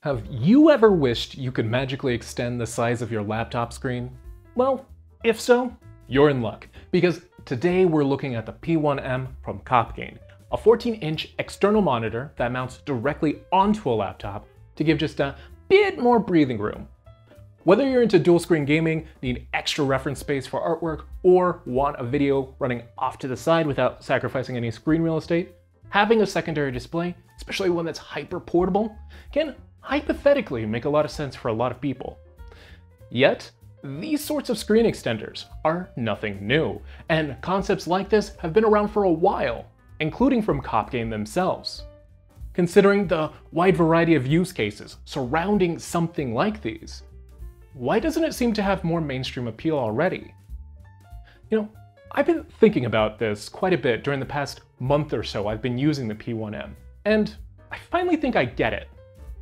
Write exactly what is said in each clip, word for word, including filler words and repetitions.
Have you ever wished you could magically extend the size of your laptop screen? Well, if so, you're in luck, because today we're looking at the P one M from Copgain, a fourteen inch external monitor that mounts directly onto a laptop to give just a bit more breathing room. Whether you're into dual screen gaming, need extra reference space for artwork, or want a video running off to the side without sacrificing any screen real estate, having a secondary display, especially one that's hyper portable, can hypothetically make a lot of sense for a lot of people. Yet, these sorts of screen extenders are nothing new, and concepts like this have been around for a while, including from Copgain themselves. Considering the wide variety of use cases surrounding something like these, why doesn't it seem to have more mainstream appeal already? You know, I've been thinking about this quite a bit during the past month or so I've been using the P one M, and I finally think I get it.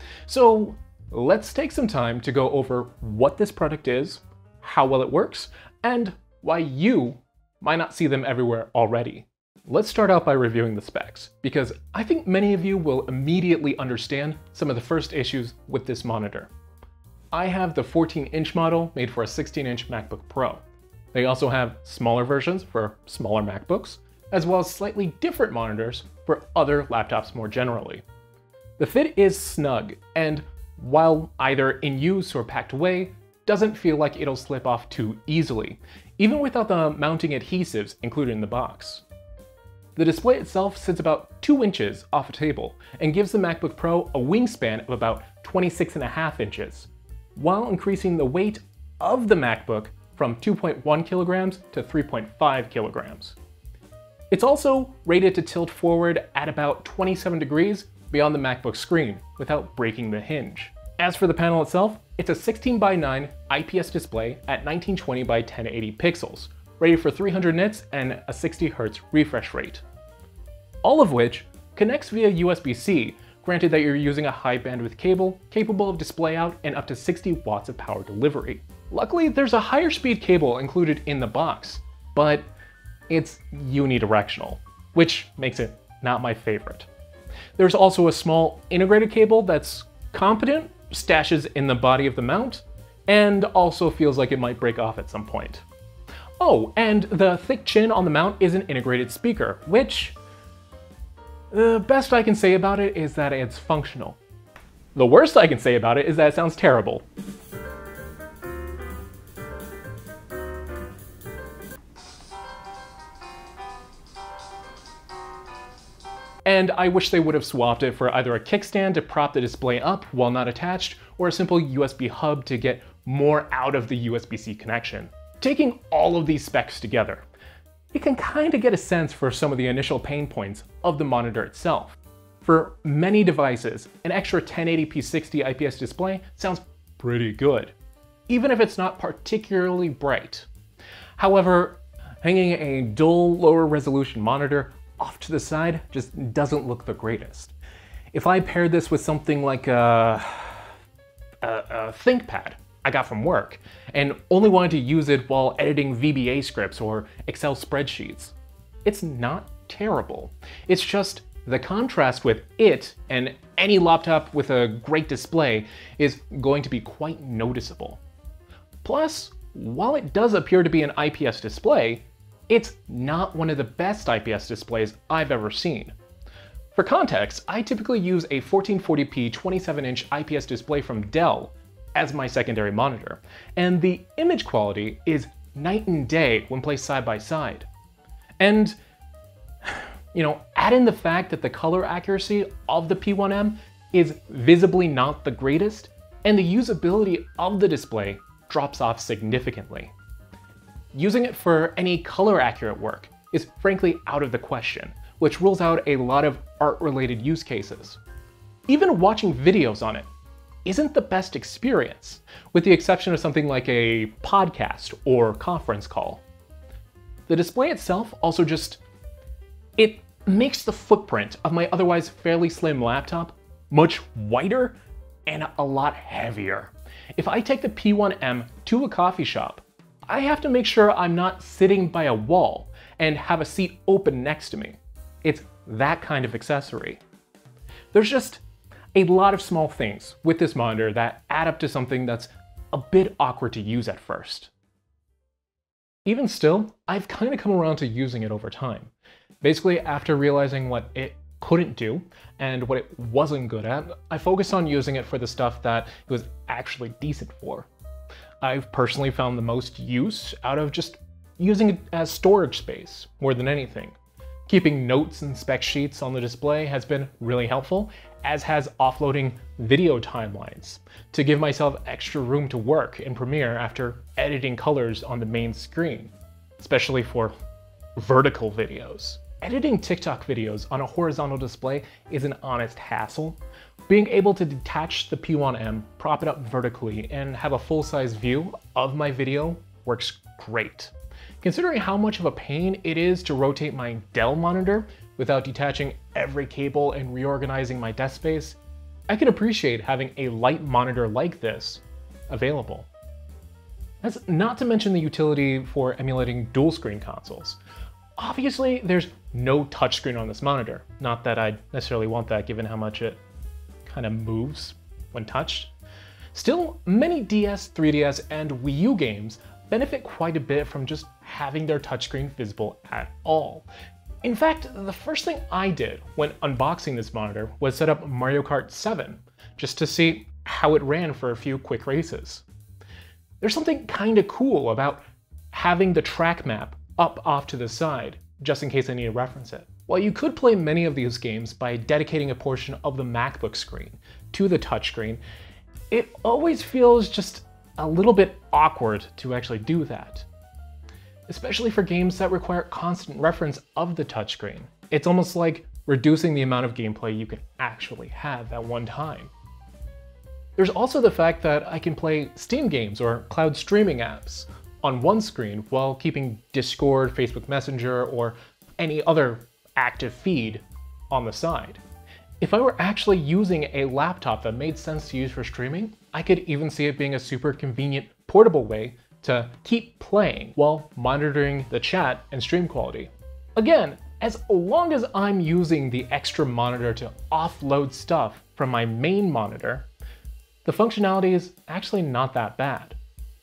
So let's take some time to go over what this product is, how well it works, and why you might not see them everywhere already. Let's start out by reviewing the specs, because I think many of you will immediately understand some of the first issues with this monitor. I have the fourteen inch model made for a sixteen inch MacBook Pro. They also have smaller versions for smaller MacBooks, as well as slightly different monitors for other laptops more generally. The fit is snug, and while either in use or packed away, doesn't feel like it'll slip off too easily, even without the mounting adhesives included in the box. The display itself sits about two inches off a table and gives the MacBook Pro a wingspan of about twenty-six and a half inches, while increasing the weight of the MacBook from two point one kilograms to three point five kilograms. It's also rated to tilt forward at about twenty-seven degrees beyond the MacBook screen without breaking the hinge. As for the panel itself, it's a sixteen by nine I P S display at nineteen twenty by ten eighty pixels, rated for three hundred nits and a sixty hertz refresh rate. All of which connects via U S B C, granted that you're using a high bandwidth cable capable of display out and up to sixty watts of power delivery. Luckily, there's a higher speed cable included in the box, but it's unidirectional, which makes it not my favorite. There's also a small integrated cable that's competent, stashes in the body of the mount, and also feels like it might break off at some point. Oh, and the thick chin on the mount is an integrated speaker, which the best I can say about it is that it's functional. The worst I can say about it is that it sounds terrible. And I wish they would have swapped it for either a kickstand to prop the display up while not attached, or a simple U S B hub to get more out of the U S B C connection. Taking all of these specs together, you can kind of get a sense for some of the initial pain points of the monitor itself. For many devices, an extra ten eighty p sixty I P S display sounds pretty good, even if it's not particularly bright. However, hanging a dull lower resolution monitor off to the side just doesn't look the greatest. If I paired this with something like a, a, a ThinkPad I got from work and only wanted to use it while editing V B A scripts or Excel spreadsheets, it's not terrible. It's just the contrast with it and any laptop with a great display is going to be quite noticeable. Plus, while it does appear to be an I P S display, it's not one of the best I P S displays I've ever seen. For context, I typically use a fourteen forty p twenty-seven inch I P S display from Dell as my secondary monitor, and the image quality is night and day when placed side by side. And, you know, add in the fact that the color accuracy of the P one M is visibly not the greatest, and the usability of the display drops off significantly. Using it for any color accurate work is frankly out of the question, which rules out a lot of art-related use cases. Even watching videos on it isn't the best experience, with the exception of something like a podcast or conference call. The display itself also just, it makes the footprint of my otherwise fairly slim laptop much wider and a lot heavier. If I take the P one M to a coffee shop, I have to make sure I'm not sitting by a wall and have a seat open next to me. It's that kind of accessory. There's just a lot of small things with this monitor that add up to something that's a bit awkward to use at first. Even still, I've kind of come around to using it over time. Basically, after realizing what it couldn't do and what it wasn't good at, I focused on using it for the stuff that it was actually decent for. I've personally found the most use out of just using it as storage space more than anything. Keeping notes and spec sheets on the display has been really helpful, as has offloading video timelines to give myself extra room to work in Premiere after editing colors on the main screen, especially for vertical videos. Editing TikTok videos on a horizontal display is an honest hassle. Being able to detach the P one M, prop it up vertically, and have a full-size view of my video works great. Considering how much of a pain it is to rotate my Dell monitor without detaching every cable and reorganizing my desk space, I can appreciate having a light monitor like this available. That's not to mention the utility for emulating dual screen consoles. Obviously, there's no touchscreen on this monitor. Not that I necessarily want that given how much it kind of moves when touched. Still, many D S, three D S, and Wii U games benefit quite a bit from just having their touchscreen visible at all. In fact, the first thing I did when unboxing this monitor was set up Mario Kart seven, just to see how it ran for a few quick races. There's something kinda cool about having the track map up off to the side, just in case I need to reference it. While you could play many of these games by dedicating a portion of the MacBook screen to the touchscreen, it always feels just a little bit awkward to actually do that. Especially for games that require constant reference of the touchscreen. It's almost like reducing the amount of gameplay you can actually have at one time. There's also the fact that I can play Steam games or cloud streaming apps on one screen while keeping Discord, Facebook Messenger, or any other active feed on the side. If I were actually using a laptop that made sense to use for streaming, I could even see it being a super convenient portable way to keep playing while monitoring the chat and stream quality. Again, as long as I'm using the extra monitor to offload stuff from my main monitor, the functionality is actually not that bad.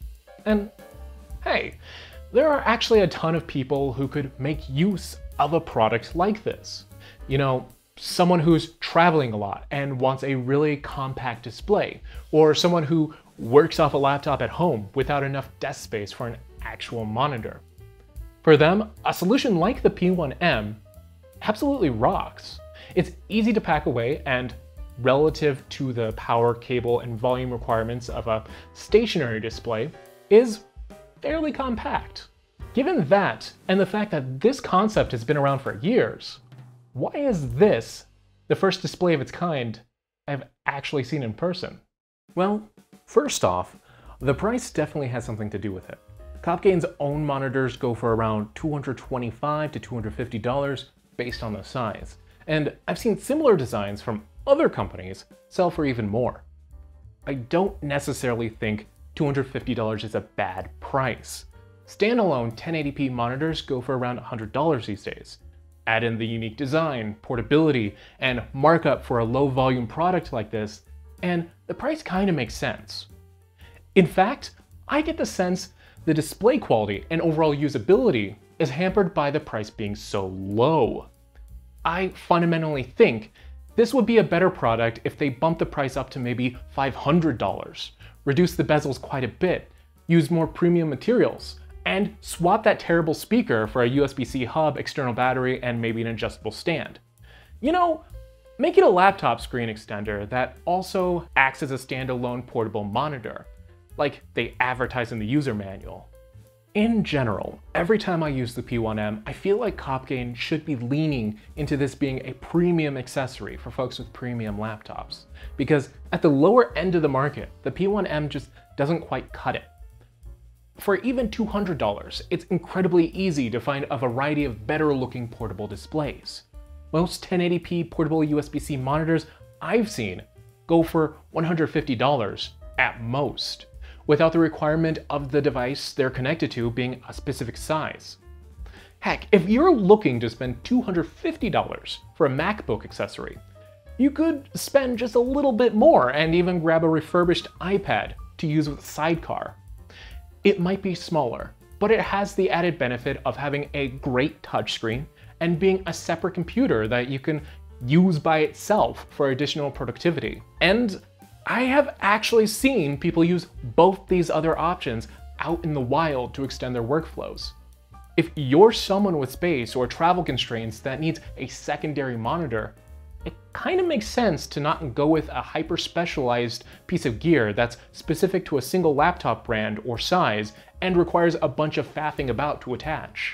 And hey, there are actually a ton of people who could make use of a product like this. You know, someone who's traveling a lot and wants a really compact display, or someone who works off a laptop at home without enough desk space for an actual monitor. For them, a solution like the P one M absolutely rocks. It's easy to pack away, and relative to the power, cable, and volume requirements of a stationary display, is fairly compact. Given that, and the fact that this concept has been around for years, why is this the first display of its kind I've actually seen in person? Well, first off, the price definitely has something to do with it. Copgain's own monitors go for around two hundred twenty-five to two hundred fifty dollars based on the size, and I've seen similar designs from other companies sell for even more. I don't necessarily think two hundred fifty dollars is a bad price. Standalone ten eighty p monitors go for around one hundred dollars these days. Add in the unique design, portability, and markup for a low volume product like this, and the price kind of makes sense. In fact, I get the sense the display quality and overall usability is hampered by the price being so low. I fundamentally think this would be a better product if they bumped the price up to maybe five hundred dollars, reduce the bezels quite a bit, use more premium materials, and swap that terrible speaker for a U S B C hub, external battery, and maybe an adjustable stand. You know, make it a laptop screen extender that also acts as a standalone portable monitor, like they advertise in the user manual. In general, every time I use the P one M, I feel like Copgain should be leaning into this being a premium accessory for folks with premium laptops, because at the lower end of the market, the P one M just doesn't quite cut it. For even two hundred dollars, it's incredibly easy to find a variety of better looking portable displays. Most ten eighty p portable U S B C monitors I've seen go for one hundred fifty dollars at most, without the requirement of the device they're connected to being a specific size. Heck, if you're looking to spend two hundred fifty dollars for a MacBook accessory, you could spend just a little bit more and even grab a refurbished iPad to use with Sidecar. It might be smaller, but it has the added benefit of having a great touchscreen and being a separate computer that you can use by itself for additional productivity. And I have actually seen people use both these other options out in the wild to extend their workflows. If you're someone with space or travel constraints that needs a secondary monitor, it kind of makes sense to not go with a hyper-specialized piece of gear that's specific to a single laptop brand or size and requires a bunch of faffing about to attach.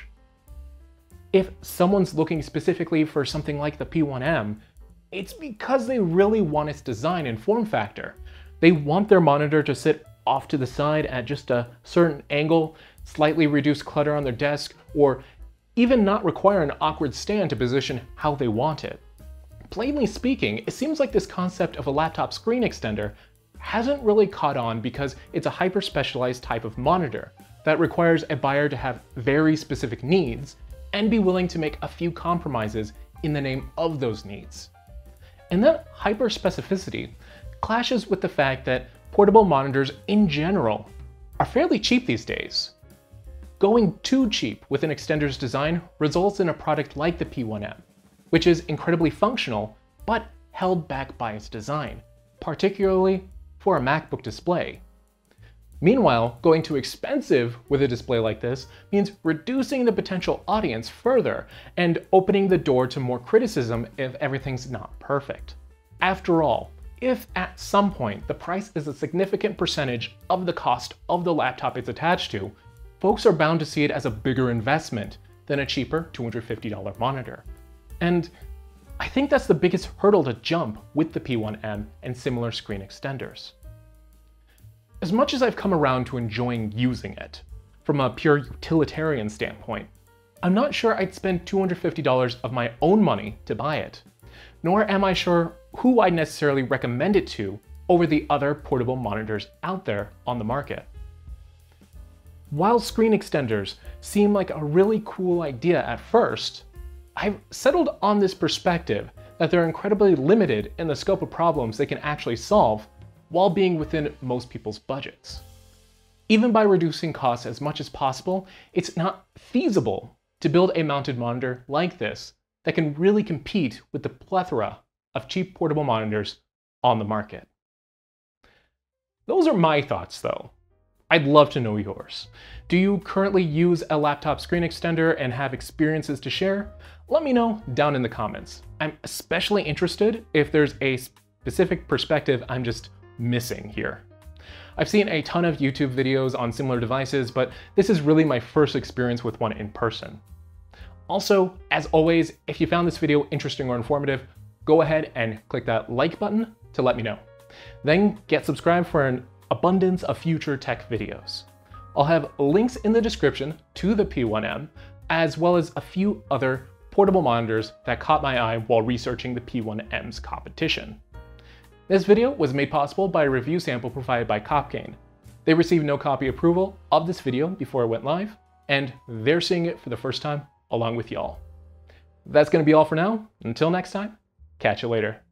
If someone's looking specifically for something like the P one M, it's because they really want its design and form factor. They want their monitor to sit off to the side at just a certain angle, slightly reduce clutter on their desk, or even not require an awkward stand to position how they want it. Plainly speaking, it seems like this concept of a laptop screen extender hasn't really caught on because it's a hyper-specialized type of monitor that requires a buyer to have very specific needs and be willing to make a few compromises in the name of those needs. And that hyper-specificity clashes with the fact that portable monitors in general are fairly cheap these days. Going too cheap with an extender's design results in a product like the P one M, which is incredibly functional, but held back by its design, particularly for a MacBook display. Meanwhile, going too expensive with a display like this means reducing the potential audience further and opening the door to more criticism if everything's not perfect. After all, if at some point the price is a significant percentage of the cost of the laptop it's attached to, folks are bound to see it as a bigger investment than a cheaper two hundred fifty dollar monitor. And I think that's the biggest hurdle to jump with the P one M and similar screen extenders. As much as I've come around to enjoying using it, from a pure utilitarian standpoint, I'm not sure I'd spend two hundred fifty dollars of my own money to buy it, nor am I sure who I'd necessarily recommend it to over the other portable monitors out there on the market. While screen extenders seem like a really cool idea at first, I've settled on this perspective that they're incredibly limited in the scope of problems they can actually solve while being within most people's budgets. Even by reducing costs as much as possible, it's not feasible to build a mounted monitor like this that can really compete with the plethora of cheap portable monitors on the market. Those are my thoughts though. I'd love to know yours. Do you currently use a laptop screen extender and have experiences to share? Let me know down in the comments. I'm especially interested if there's a specific perspective I'm just missing here. I've seen a ton of YouTube videos on similar devices, but this is really my first experience with one in person. Also, as always, if you found this video interesting or informative, go ahead and click that like button to let me know. Then get subscribed for an abundance of future tech videos. I'll have links in the description to the P one M, as well as a few other portable monitors that caught my eye while researching the P one M's competition. This video was made possible by a review sample provided by Copgain. They received no copy approval of this video before it went live, and they're seeing it for the first time along with y'all. That's going to be all for now. Until next time, catch you later.